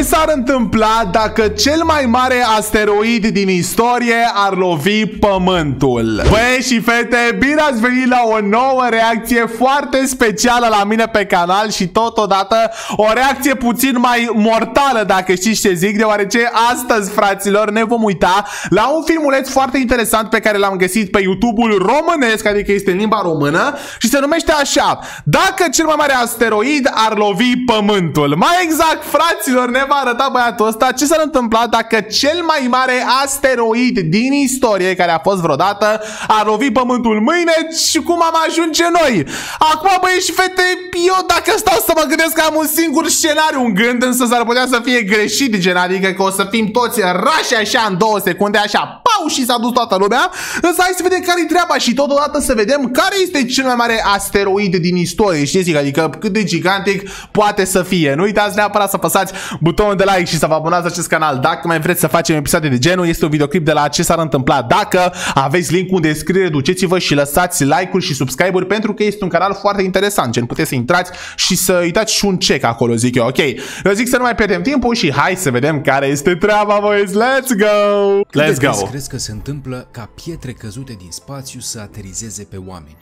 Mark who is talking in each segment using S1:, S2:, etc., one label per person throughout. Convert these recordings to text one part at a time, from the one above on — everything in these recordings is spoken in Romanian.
S1: s-ar întâmpla dacă cel mai mare asteroid din istorie ar lovi Pământul? Băi și fete, bine ați venit la o nouă reacție foarte specială la mine pe canal și totodată o reacție puțin mai mortală, dacă știți ce zic, deoarece astăzi, fraților, ne vom uita la un filmuleț foarte interesant pe care l-am găsit pe YouTube-ul românesc, adică este în limba română și se numește așa: dacă cel mai mare asteroid ar lovi Pământul. Mai exact, fraților, ne va arăta băiatul ăsta ce s-ar întâmpla dacă cel mai mare asteroid din istorie care a fost vreodată ar lovi Pământul mâine și cum am ajunge noi. Acum, băieți și fete, eu dacă stau să mă gândesc că am un singur scenariu în gând, însă s-ar putea să fie greșit, gen, adică că o să fim toți rași așa în 2 secunde, așa, pau, și s-a dus toată lumea. Însă hai să vedem care-i treaba și totodată să vedem care este cel mai mare asteroid din istorie, știți, adică cât de gigantic poate să fie. Nu uitați neapărat să apăsați butonul de like și să vă abonați la acest canal dacă mai vreți să facem episoade de genul. Este un videoclip de la ce s-ar întâmpla dacă. Aveți linkul în descriere, duceți-vă și lăsați like-uri și subscribe-uri pentru că este un canal foarte interesant, gen, puteți să intrați și să îi dați și un check acolo, zic eu, ok? Eu zic să nu mai pierdem timpul și hai să vedem care este treaba, boys. Let's go! Let's go!
S2: Crezi că se întâmplă ca pietre căzute din spațiu să aterizeze pe oameni?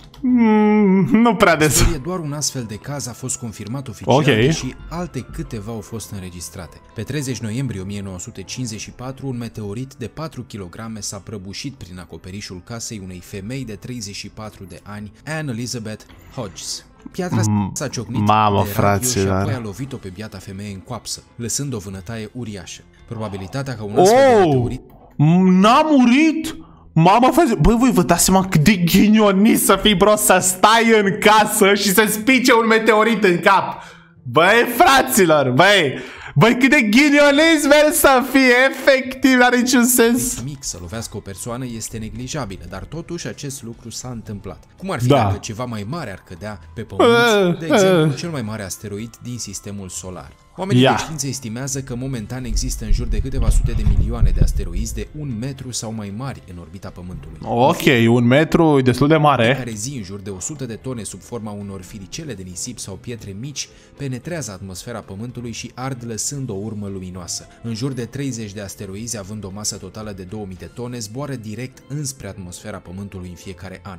S1: Nu prea des.
S2: Doar un astfel de caz a fost confirmat oficial, și alte câteva au fost înregistrate. Pe 30 noiembrie 1954, un meteorit de 4 kg s-a prăbușit prin acoperișul casei unei femei de 34 de ani, Anne Elizabeth Hodges. Piatra s-a ciocnit de radio și apoi a lovit-o pe biata femeie în coapsă, lăsând o vânătaie uriașă. Probabilitatea ca un astfel de meteorit...
S1: N-a murit? Mamă, frate, băi, voi vă dați seama cât de ghinionist să fii, bro, să stai în casă și să-ți pice un meteorit în cap. Băi, fraților, băi, cât de ghinionist vrei să fie, efectiv, n-are niciun sens.
S2: Mic să lovească o persoană este neglijabilă, dar totuși acest lucru s-a întâmplat. Cum ar fi dacă ceva mai mare ar cădea pe Pământ, de exemplu, cel mai mare asteroid din sistemul solar? Oamenii de știință estimează că momentan există în jur de câteva sute de milioane de asteroizi de 1 metru sau mai mari în orbita Pământului.
S1: Ok, 1 metru e destul de mare.
S2: În care zi, în jur de 100 de tone sub forma unor firicele de nisip sau pietre mici penetrează atmosfera Pământului și ard lăsând o urmă luminoasă. În jur de 30 de asteroizi, având o masă totală de 2000 de tone, zboară direct înspre atmosfera Pământului în fiecare an.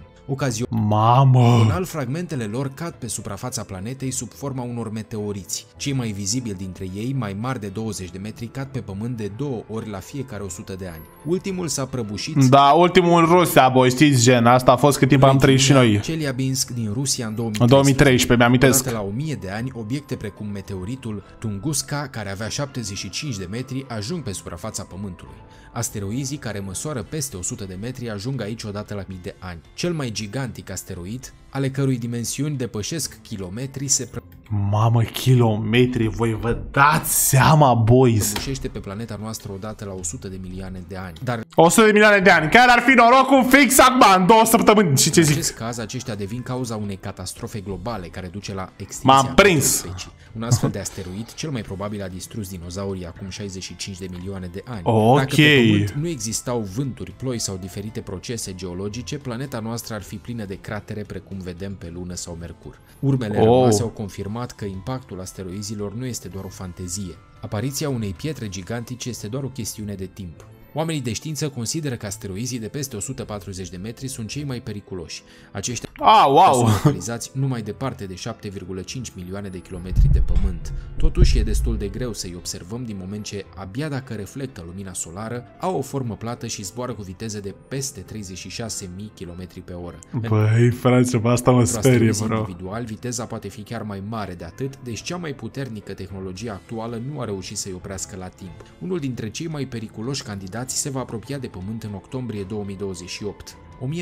S2: Ocazional, fragmentele lor cad pe suprafața planetei sub forma unor meteoriți. Cei mai vizibili dintre ei, mai mari de 20 de metri, cad pe Pământ de 2 ori la fiecare 100 de ani. Ultimul s-a prăbușit...
S1: Da, ultimul în Rusia, băi, știți, gen, asta a fost cât timp am trăit și noi.
S2: Chelyabinsk din Rusia în
S1: 2013, mi-amintesc.
S2: La 1000 de ani, obiecte precum meteoritul Tunguska, care avea 75 de metri, ajung pe suprafața Pământului. Asteroizii care măsoară peste 100 de metri ajung aici odată la mii de ani. Cel mai gigantic asteroid, ale cărui dimensiuni depășesc kilometri, se
S1: Mamă, kilometri, voi vă dați seama, boys.
S2: prăbușește pe planeta noastră odată la 100 de milioane de ani. Dar
S1: 100 de milioane de ani, care ar fi norocul fix acum, în 2 săptămâni, și ce zic?
S2: În acest caz, aceștia devin cauza unei catastrofe globale care duce la extinția specii. Un astfel de asteroid, cel mai probabil, a distrus dinozaurii acum 65 de milioane de ani. Dacă pe Pământ nu existau vânturi, ploi sau diferite procese geologice, planeta noastră ar fi plină de cratere precum vedem pe Lună sau Mercur. Urmele rămase au confirmat că impactul asteroizilor nu este doar o fantezie. Apariția unei pietre gigantice este doar o chestiune de timp. Oamenii de știință consideră că asteroizii de peste 140 de metri sunt cei mai periculoși. Aceștia sunt localizați numai departe de 7,5 milioane de kilometri de Pământ. Totuși, e destul de greu să-i observăm din moment ce, abia dacă reflectă lumina solară, au o formă plată și zboară cu viteze de peste 36.000 km pe oră.
S1: Băi, frate, asta mă sperie, bro.
S2: Individual, viteza poate fi chiar mai mare de atât, deci cea mai puternică tehnologie actuală nu a reușit să-i oprească la timp. Unul dintre cei mai periculoși candidați se va apropia de Pământ în octombrie 2028.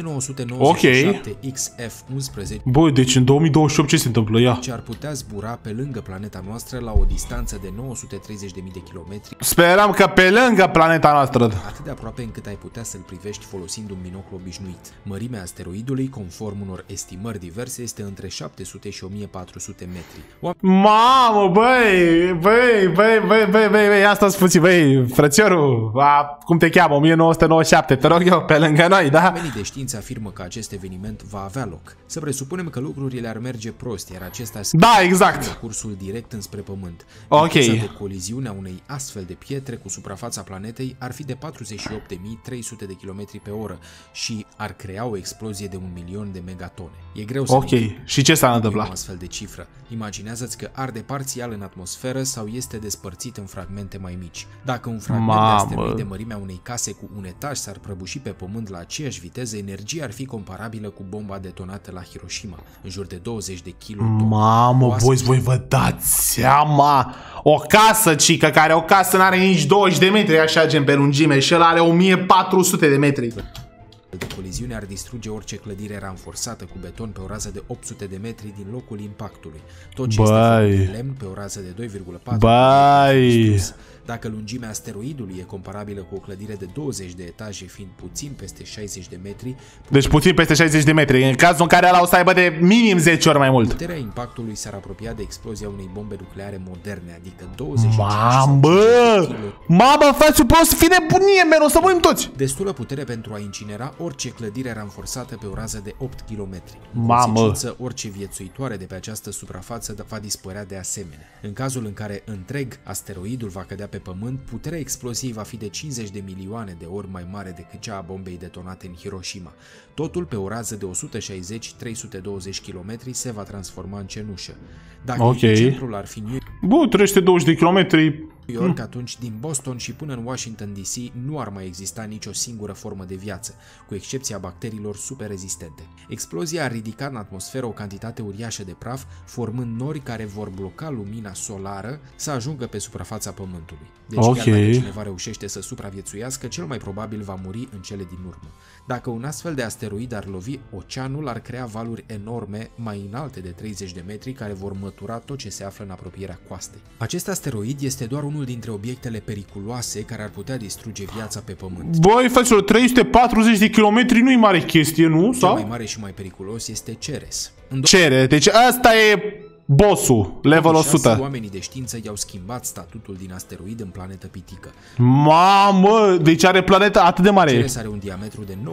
S2: 1997 XF-11.
S1: Băi, deci în 2028 ce se întâmplă? Ia.
S2: Ce ar putea zbura pe lângă planeta noastră la o distanță de 930.000 de kilometri.
S1: Speram că pe lângă planeta noastră.
S2: Atât de aproape încât ai putea să-l privești folosind un binoclu obișnuit. Mărimea asteroidului, conform unor estimări diverse, este între 700 și 1400 metri.
S1: Mamă, băi, asta-ți puțin, băi, frățiorul, cum te cheamă, 1997, te rog eu, pe lângă noi, da?
S2: Oamenii de de știință afirmă că acest eveniment va avea loc. Să presupunem că lucrurile ar merge prost, iar acesta
S1: exact.
S2: cursul direct înspre Pământ.
S1: Ok.
S2: De coliziunea unei astfel de pietre cu suprafața planetei ar fi de 48.300 de km pe oră și ar crea o explozie de 1.000.000 de megatone. E greu să
S1: Și ce s-a întâmplat?
S2: O astfel de cifră. Imaginează-ți că arde parțial în atmosferă sau este despărțit în fragmente mai mici. Dacă un fragment de asteroid de mărimea unei case cu un etaj s-ar prăbuși pe Pământ la aceeași viteză, energia ar fi comparabilă cu bomba detonată la Hiroshima, în jur de 20 de kilotoni.
S1: Mamă, boys, voi vă dați seama? O casă, cică, care o casă n-are nici 20 de metri, așa gen pe lungime, și el are 1400 de metri.
S2: De coliziune ar distruge orice clădire ranforsată cu beton pe o rază de 800 de metri din locul impactului. Tot ce este făcut din lemn pe o rază de 2,4 metri. Dacă lungimea asteroidului e comparabilă cu o clădire de 20 de etaje, fiind puțin peste 60 de metri...
S1: Deci puțin peste 60 de metri, în cazul în care ăla o să aibă de minim 10 ori mai mult.
S2: Puterea impactului s-ar apropia de explozia unei bombe nucleare moderne, adică 25
S1: Mamă, frate, o să fie nebunie, man, o să murim toți!
S2: Destulă putere pentru a incinera orice clădire ranforsată pe o rază de 8 km. În consecință, orice viețuitoare de pe această suprafață va dispărea de asemenea. În cazul în care întreg asteroidul va cădea pe Pământ, puterea exploziei va fi de 50 de milioane de ori mai mare decât cea a bombei detonate în Hiroshima. Totul pe o rază de 160-320 km se va transforma în cenușă. Dacă centrul ar fi New
S1: York, 320 de kilometri.
S2: Atunci din Boston și până în Washington DC nu ar mai exista nicio singură formă de viață, cu excepția bacteriilor super rezistente. Explozia ar ridica în atmosferă o cantitate uriașă de praf, formând nori care vor bloca lumina solară să ajungă pe suprafața Pământului. Deci chiar dacă cineva reușește să supraviețuiască, cel mai probabil va muri în cele din urmă. Dacă un astfel de asteroid ar lovi oceanul, ar crea valuri enorme, mai înalte de 30 de metri, care vor mătura tot ce se află în apropierea coastei. Acest asteroid este doar unul dintre obiectele periculoase care ar putea distruge viața pe Pământ.
S1: Băi, fraților, 340 de kilometri nu-i mare chestie, nu?
S2: Cel mai mare și mai periculos este Ceres.
S1: Ceres, deci asta e bossul, level 100.
S2: Oamenii de știință i-au schimbat statutul din asteroid în planetă pitică.
S1: Mamă, deci are planetă atât de mare.
S2: Ceres are un diametru de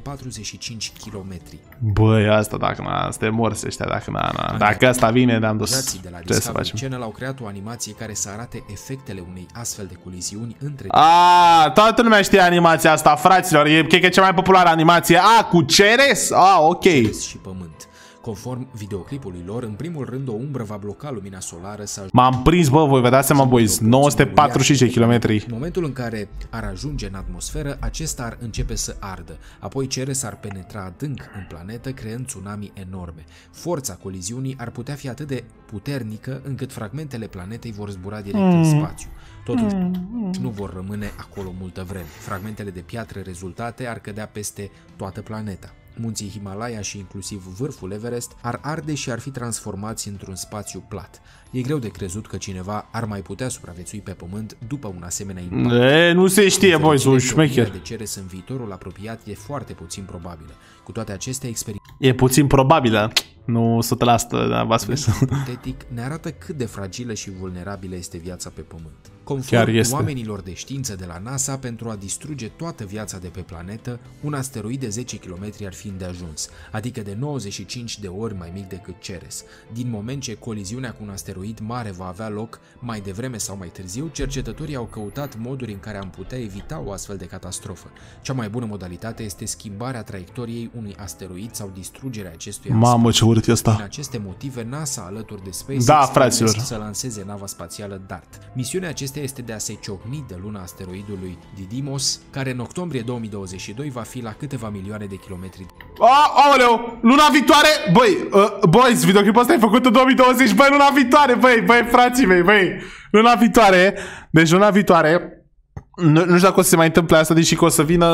S2: 945 km.
S1: Băi, asta dacă asta morți ăștia, dacă asta vine, ne-am dus.
S2: De la Discovery Channel au creat o animație care să arate efectele unei astfel de coliziuni între...
S1: Toată lumea știe animația asta, fraților, e cred că e cea mai populară animație. Cu Ceres? Ok.
S2: Ceres și Pământ. Conform videoclipului lor, în primul rând o umbră va bloca lumina solară să...
S1: M-am prins, bă, voi vă dați seama, boys, 945 km.
S2: În momentul în care ar ajunge în atmosferă, acesta ar începe să ardă. Apoi Ceres ar penetra adânc în planetă, creând tsunami enorme. Forța coliziunii ar putea fi atât de puternică încât fragmentele planetei vor zbura direct în spațiu. Totuși, nu vor rămâne acolo multă vreme. Fragmentele de piatră rezultate ar cădea peste toată planeta. Munții Himalaya și inclusiv vârful Everest ar arde și ar fi transformați într-un spațiu plat. E greu de crezut că cineva ar mai putea supraviețui pe Pământ după un asemenea impact.
S1: Nu se știe, boys, un șmecher.
S2: De Ceres în viitorul apropiat e foarte puțin probabilă. Cu toate acestea,
S1: e puțin probabilă. Nu 100%, da, v-ați spus.
S2: Ipotetic ne arată cât de fragilă și vulnerabilă este viața pe Pământ. Conform oamenilor de știință de la NASA, pentru a distruge toată viața de pe planetă, un asteroid de 10 km ar fi îndeajuns, adică de 95 de ori mai mic decât Ceres. Din moment ce coliziunea cu un asteroid mare va avea loc mai devreme sau mai târziu, cercetătorii au căutat moduri în care am putea evita o astfel de catastrofă. Cea mai bună modalitate este schimbarea traiectoriei unui asteroid sau distrugerea acestuia.
S1: Mamă, ce urât e asta.
S2: Din aceste motive, NASA, alături de SpaceX, să lanseze nava spațială DART. Misiunea acesteia este de a se ciocni de luna asteroidului Didymos, care în octombrie 2022 va fi la câteva milioane de kilometri.
S1: Aoleu, luna viitoare, boys, videoclipul ăsta e făcut în 2020, luna viitoare, băi, frații mei, luna viitoare, deci luna viitoare, nu știu dacă o să se mai întâmple asta, deși că o să vină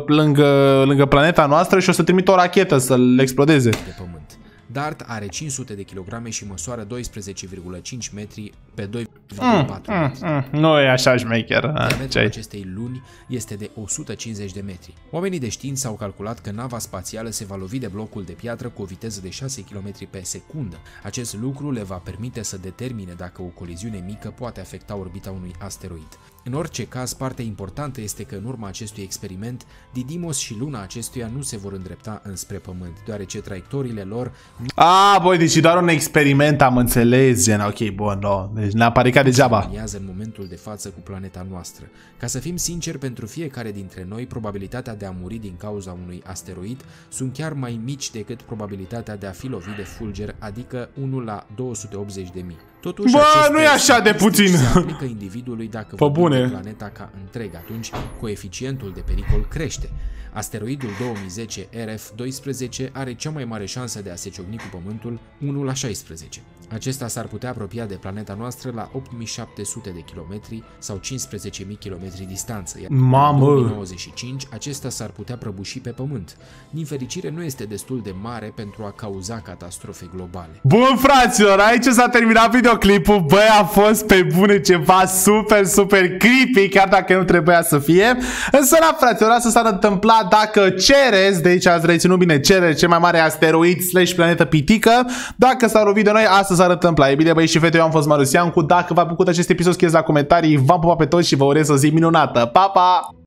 S1: lângă planeta noastră și o să trimită o rachetă să-l explodeze.
S2: De Pământ. DART are 500 de kilograme și măsoară 12,5 metri pe 2,4 metri.
S1: Nu e așa șmecher.
S2: Diametrul acestei luni este de 150 de metri. Oamenii de știință au calculat că nava spațială se va lovi de blocul de piatră cu o viteză de 6 km pe secundă. Acest lucru le va permite să determine dacă o coliziune mică poate afecta orbita unui asteroid. În orice caz, partea importantă este că în urma acestui experiment, Didymos și luna acestuia nu se vor îndrepta înspre Pământ, deoarece traiectoriile lor...
S1: Băi, deci doar un experiment, am înțeles, gen, ok, bun, no. Deci ne-a paricat degeaba.
S2: ...în momentul de față cu planeta noastră. Ca să fim sinceri, pentru fiecare dintre noi, probabilitatea de a muri din cauza unui asteroid sunt chiar mai mici decât probabilitatea de a fi lovit de fulger, adică 1 la 280.000. Totuși,
S1: nu e așa de puțin.
S2: Se aplică individului dacă vorbim de planeta ca întreg, atunci coeficientul de pericol crește. Asteroidul 2010 RF-12 are cea mai mare șansă de a se ciocni cu Pământul, 1 la 16. Acesta s-ar putea apropia de planeta noastră la 8700 de kilometri sau 15.000 km distanță, iar în 2095 acesta s-ar putea prăbuși pe Pământ. Din fericire, nu este destul de mare pentru a cauza catastrofe globale.
S1: Bun, fraților, aici s-a terminat videoclipul. Băi, a fost pe bune ceva super creepy, chiar dacă nu trebuia să fie. Însă, la fraților, asta s-ar întâmpla dacă Ceres, de aici ați reținut bine, Ceres, cel mai mare asteroid / planetă pitică, dacă s-ar lovi de noi, asta s-ar întâmpla. E bine, băi și fete, eu am fost Marusiancu. Dacă v-a plăcut acest episod, scrieți la comentarii. V-am pupat pe toți și vă urez o zi minunată. Pa, pa!